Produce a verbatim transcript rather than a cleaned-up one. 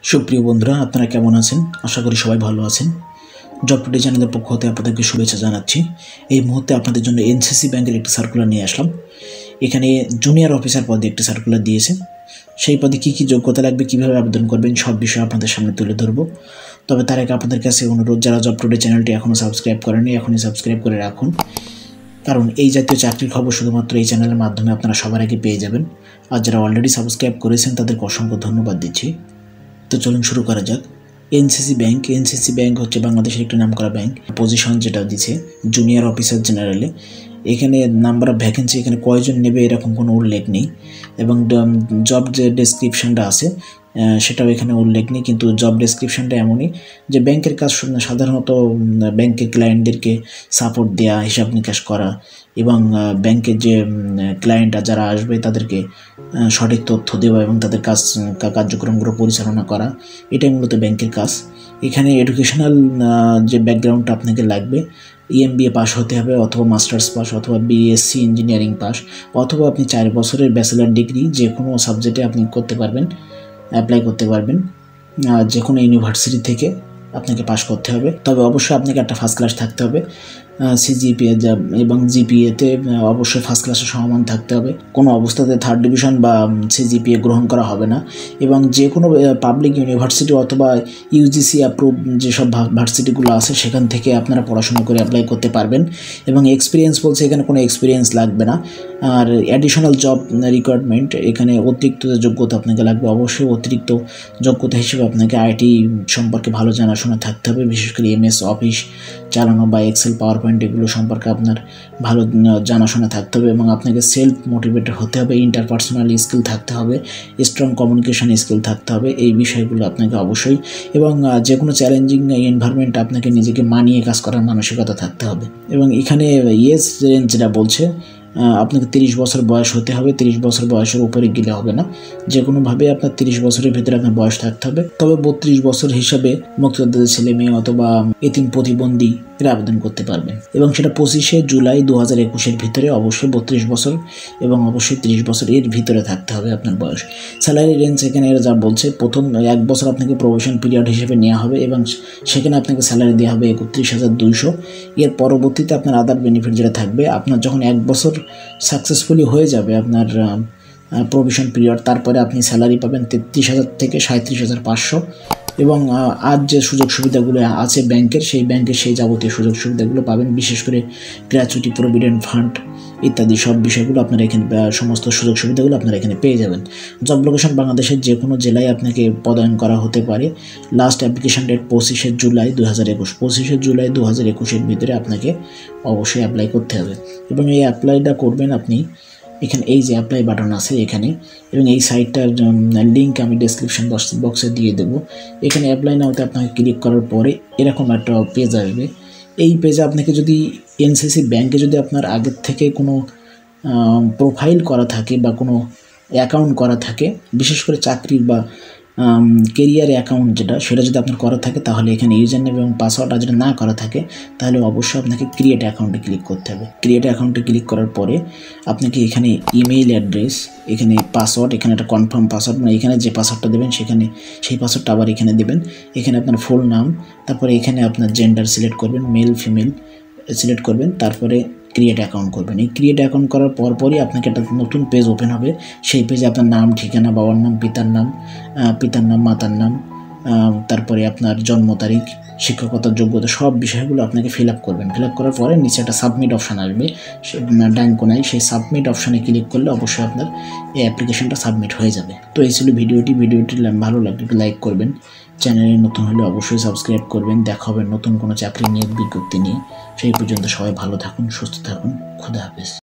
সুপ্রিয় বন্ধুরা, আপনারা কেমন আছেন? আশা করি সবাই ভালো আছেন। জব টুডে চ্যানেলের পক্ষ হতে আপনাদেরকে শুভেচ্ছা জানাচ্ছি। এই মুহূর্তে আপনাদের জন্য এনসিসি ব্যাংকের একটি সার্কুলার নিয়ে আসলাম। এখানে জুনিয়র অফিসার পদে একটি সার্কুলার দিয়েছে। সেই পদে কী কী যোগ্যতা লাগবে, কীভাবে আবেদন করবেন, সব বিষয় আপনাদের সামনে তুলে ধরবো। তবে তার আগে আপনাদের কাছে অনুরোধ, যারা জব টুডে চ্যানেলটি এখনও সাবস্ক্রাইব করেনি, এখনই সাবস্ক্রাইব করে রাখুন। কারণ এই জাতীয় চাকরির খবর শুধুমাত্র এই চ্যানেলের মাধ্যমে আপনারা সবার আগে পেয়ে যাবেন। আর যারা অলরেডি সাবস্ক্রাইব করেছেন তাদেরকে অসংখ্য ধন্যবাদ দিচ্ছি। তো চলুন শুরু করা যাক। এনসিসি ব্যাংক এনসিসি ব্যাংক হচ্ছে বাংলাদেশের একটি নামকরা ব্যাংক। পজিশন যেটা দিচ্ছে জুনিয়র অফিসার জেনারেলে। এখানে নাম্বার অফ ভ্যাকেন্সি, এখানে কয়জন নেবে এরকম কোনো উল্লেখ নেই, এবং জব যে ডেসক্রিপশানটা আছে সেটাও এখানে উল্লেখ নেই। কিন্তু জব ডেসক্রিপশানটা এমনই যে ব্যাংকের কাজ সাধারণত ব্যাংকের ক্লায়েন্টদেরকে সাপোর্ট দেওয়া, হিসাব নিকাশ করা, এবং ব্যাংকের যে ক্লায়েন্টরা যারা আসবে তাদেরকে সঠিক তথ্য দেওয়া এবং তাদের কাজ কার্যক্রমগুলো পরিচালনা করা, এটাই মূলত ব্যাংকের কাজ। এখানে এডুকেশনাল যে ব্যাকগ্রাউন্ডটা আপনাকে লাগবে, ইএমবিএ পাস হতে হবে, অথবা মাস্টার্স পাস, অথবা বিএসসি ইঞ্জিনিয়ারিং পাস, অথবা আপনি চার বছরের ব্যাচেলার ডিগ্রি যে কোনো সাবজেক্টে আপনি করতে পারবেন, অ্যাপ্লাই করতে পারবেন। যে কোনো ইউনিভার্সিটি থেকে আপনাকে পাস করতে হবে। তবে অবশ্যই আপনাকে একটা ফার্স্ট ক্লাস থাকতে হবে। সিজিপিএ এবং জিপিএতে অবশ্যই ফার্স্ট ক্লাসের সমান থাকতে হবে। কোনো অবস্থাতে থার্ড ডিভিশন বা সিজিপিএ গ্রহণ করা হবে না। এবং যে কোনো পাবলিক ইউনিভার্সিটি অথবা ইউজিসি অ্যাপ্রুভ যেসব ভার্সিটিগুলো আছে সেখান থেকে আপনারা পড়াশোনা করে অ্যাপ্লাই করতে পারবেন। এবং এক্সপিরিয়েন্স বলছে এখানে কোনো এক্সপিরিয়েন্স লাগবে না। আর অ্যাডিশনাল জব রিকোয়ারমেন্ট, এখানে অতিরিক্ত যোগ্যতা আপনাকে লাগবে। অবশ্যই অতিরিক্ত যোগ্যতা হিসেবে আপনাকে আইটি সম্পর্কে ভালো জানাশোনা থাকতে হবে, বিশেষ করে এমএস অফিস চালানো বা এক্সেল পাওয়ার পয়েন্ট এগুলো সম্পর্কে আপনার ভালো জানাশোনা থাকতে হবে। এবং আপনাকে সেলফ মোটিভেটেড হতে হবে, ইন্টারপার্সোনাল স্কিল থাকতে হবে, স্ট্রং কমিউনিকেশন স্কিল থাকতে হবে, এই বিষয়গুলো আপনাকে অবশ্যই। এবং যে কোনো চ্যালেঞ্জিং এনভায়রনমেন্ট আপনাকে নিজেকে মানিয়ে কাজ করার মানসিকতা থাকতে হবে। এবং এখানে ইয়েস রেঞ্জ যেটা বলছে, আপনাকে তিরিশ বছর বয়স হতে হবে। তিরিশ বছর বয়সের উপরে গেলে হবে না, যে কোনোভাবে আপনার তিরিশ বছরের ভিতরে আপনার বয়স থাকতে হবে। তবে বত্রিশ বছর হিসাবে মুক্তিযোদ্ধাদের ছেলে মেয়ে অথবা এতিম প্রতিবন্ধী এরা আবেদন করতে পারবেন। এবং সেটা পঁচিশে জুলাই দু হাজার একুশের ভিতরে অবশ্যই বত্রিশ বছর এবং অবশ্যই তিরিশ বছর এর ভিতরে থাকতে হবে আপনার বয়স। স্যালারি রেঞ্জ এখানে এরা যা বলছে, প্রথম এক বছর আপনাকে প্রবেশন পিরিয়ড হিসেবে নেওয়া হবে এবং সেখানে আপনাকে স্যালারি দেওয়া হবে একত্রিশ হাজার দুইশো। এর পরবর্তীতে আপনার আদার বেনিফিট যেটা থাকবে, আপনার যখন এক বছর সাকসেসফুলি হয়ে যাবে আপনার প্রভিশন পিরিয়ড, তারপরে আপনি স্যালারি পাবেন তেত্রিশ হাজার থেকে সাঁত্রিশ হাজার পাঁচশো। এবং আজ যে সুযোগ সুবিধাগুলো আছে ব্যাংকের, সেই ব্যাংকের সেই যাবতীয় সুযোগ সুবিধাগুলো পাবেন, বিশেষ করে গ্র্যাচুইটি, প্রভিডেন্ট ফান্ড ইত্যাদি সব বিষয়গুলো আপনারা এখানে, সমস্ত সুযোগ সুবিধাগুলো আপনারা এখানে পেয়ে যাবেন। জব লোকেশন বাংলাদেশের যে কোনো জেলায় আপনাকে পদায়ন করা হতে পারে। লাস্ট অ্যাপ্লিকেশন ডেট পঁচিশে জুলাই দু হাজার একুশ পঁচিশে জুলাই দু হাজার একুশের ভিতরে আপনাকে অবশ্যই অ্যাপ্লাই করতে হবে। এবং এই অ্যাপ্লাইটা করবেন আপনি এখানে, এই যে অ্যাপ্লাই বাটন আছে এখানে, এবং এই সাইটটার লিঙ্ক আমি ডেসক্রিপশন বক্সে দিয়ে দেবো। এখানে অ্যাপ্লাই নাওতে আপনাকে ক্লিক করার পরে এরকম একটা পেজ আসবে। এই পেজে আপনাকে যদি এনসিসি ব্যাংকে যদি আপনার আগের থেকে কোনো প্রোফাইল করা থাকে বা কোনো অ্যাকাউন্ট করা থাকে, বিশেষ করে চাকরির বা কেরিয়ার অ্যাকাউন্ট যেটা, সেটা যদি আপনার করা থাকে তাহলে এখানে ইউজার নেম এবং পাসওয়ার্ড, আর যদি না করা থাকে তাহলে অবশ্যই আপনাকে ক্রিয়েট অ্যাকাউন্টে ক্লিক করতে হবে। ক্রিয়েট অ্যাকাউন্টে ক্লিক করার পরে আপনাকে এখানে ইমেইল অ্যাড্রেস, এখানে পাসওয়ার্ড, এখানে একটা কনফার্ম পাসওয়ার্ড, মানে এখানে যে পাসওয়ার্ডটা দেবেন সেখানে সেই পাসওয়ার্ডটা আবার এখানে দেবেন। এখানে আপনার ফুল নাম, তারপরে এখানে আপনার জেন্ডার সিলেক্ট করবেন, মেল ফিমেল সিলেক্ট করবেন, তারপরে ক্রিয়েট অ্যাকাউন্ট করবেন। এই ক্রিয়েট অ্যাকাউন্ট করার পরপরই আপনাকে একটা নতুন পেজ ওপেন হবে। সেই পেজে আপনার নাম, ঠিকানা, বাবার নাম, পিতার নাম, পিতার নাম, মাতার নাম, তারপরে আপনার জন্ম তারিখ, শিক্ষকতার যোগ্যতা, সব বিষয়গুলো আপনাকে ফিল আপ করবেন। ফিল আপ করার পরে নিচে একটা সাবমিট অপশান আসবে ডান কোনায়, সেই সাবমিট অপশানে ক্লিক করলে অবশ্যই আপনার এই অ্যাপ্লিকেশনটা সাবমিট হয়ে যাবে। তো এই ছিল ভিডিওটি। ভিডিওটি ভালো লাগলে একটু লাইক করবেন, চ্যানেলে নতুন হলে অবশ্যই সাবস্ক্রাইব করবেন। দেখা হবে নতুন কোনো চাকরি নিয়োগ বিজ্ঞপ্তি নিয়ে। সেই পর্যন্ত সবাই ভালো থাকুন, সুস্থ থাকুন। খুদা হাফেজ।